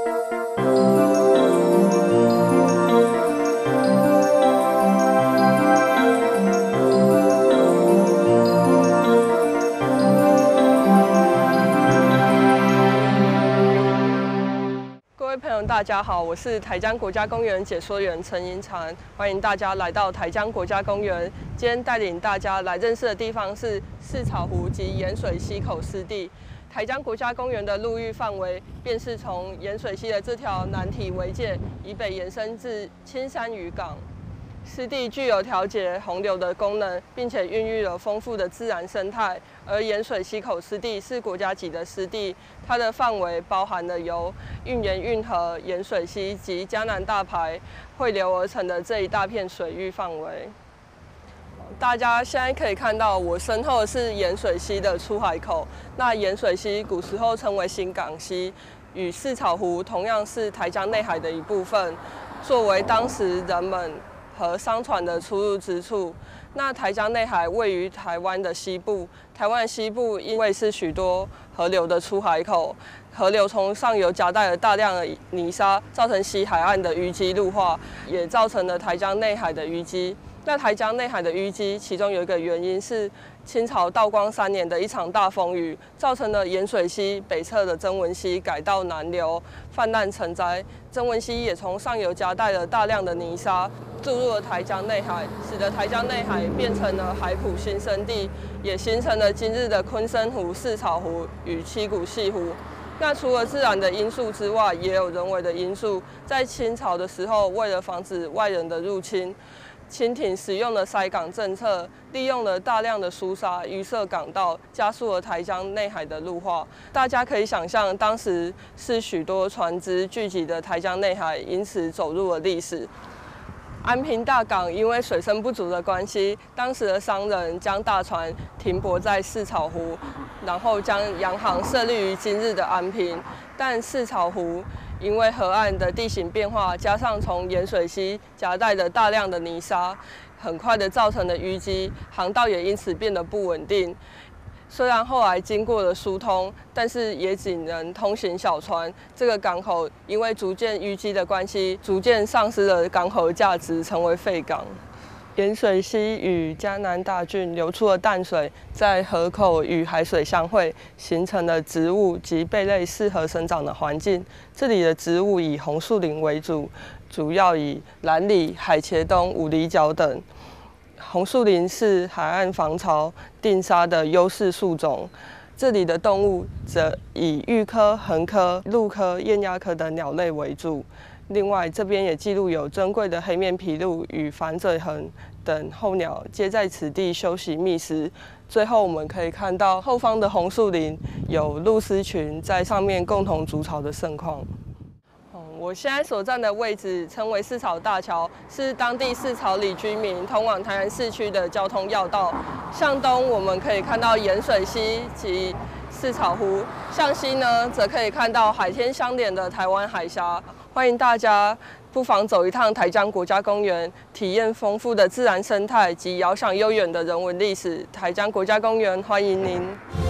各位朋友，大家好，我是台江国家公园解说员陈银婵，欢迎大家来到台江国家公园。今天带领大家来认识的地方是四草湖及盐水溪口湿地。台江国家公园的陆域范围，便是从盐水溪的这条南体围界以北延伸至青山渔港。湿地具有调节洪流的功能，并且孕育了丰富的自然生态。而盐水溪口湿地是国家级的湿地，它的范围包含了由运盐运河、盐水溪及嘉南大排汇流而成的这一大片水域范围。大家现在可以看到，我身后是盐水溪的出海口。那盐水溪古时候称为新港溪，与四草湖同样是台江内海的一部分，作为当时人们和商船的出入之处。那台江内海位于台湾的西部，台湾的西部因为是许多河流的出海口，河流从上游夹带了大量的泥沙，造成西海岸的淤积陆化，也造成了台江内海的淤积。那台江内海的淤积，其中有一个原因是清朝道光3年的一场大风雨，造成了盐水溪北侧的曾文溪改道南流，泛滥成灾。曾文溪也从上游夹带了大量的泥沙，注入了台江内海，使得台江内海变成了海埔新生地，也形成了今日的昆生湖、四草湖与七股溪湖。那除了自然的因素之外，也有人为的因素。在清朝的时候，为了防止外人的入侵，清廷使用了塞港政策，利用了大量的疏沙淤塞港道，加速了台江内海的陆化。大家可以想象，当时是许多船只聚集的台江内海，因此走入了历史。安平大港因为水深不足的关系，当时的商人将大船停泊在四草湖，然后将洋行设立于今日的安平。但四草湖因为河岸的地形变化，加上从盐水溪夹带的大量的泥沙，很快的造成了淤积，航道也因此变得不稳定。虽然后来经过了疏通，但是也只能通行小船。这个港口因为逐渐淤积的关系，逐渐丧失了港口的价值，成为废港。盐水溪与嘉南大圳流出的淡水，在河口与海水相会，形成了植物及贝类适合生长的环境。这里的植物以红树林为主，主要以蓝李、海茄冬、五厘角等。红树林是海岸防潮、定沙的优势树种。这里的动物则以玉科、鸻科、鹭科、雁鸭科等鸟类为主。另外，这边也记录有珍贵的黑面琵鹭与反嘴鸻等候鸟，皆在此地休息觅食。最后，我们可以看到后方的红树林有鹭鸶群在上面共同筑巢的盛况。我现在所站的位置称为四草大桥，是当地四草里居民通往台南市区的交通要道。向东我们可以看到盐水溪及四草湖，向西呢则可以看到海天相连的台湾海峡。欢迎大家不妨走一趟台江国家公园，体验丰富的自然生态及遥想悠远的人文历史。台江国家公园欢迎您。